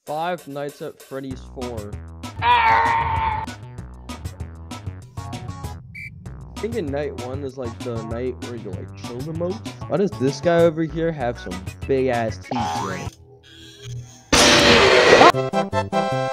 Five Nights at Freddy's 4. I think in night 1 is like the night where you like chill the most. Why does this guy over here have some big ass teeth, bro?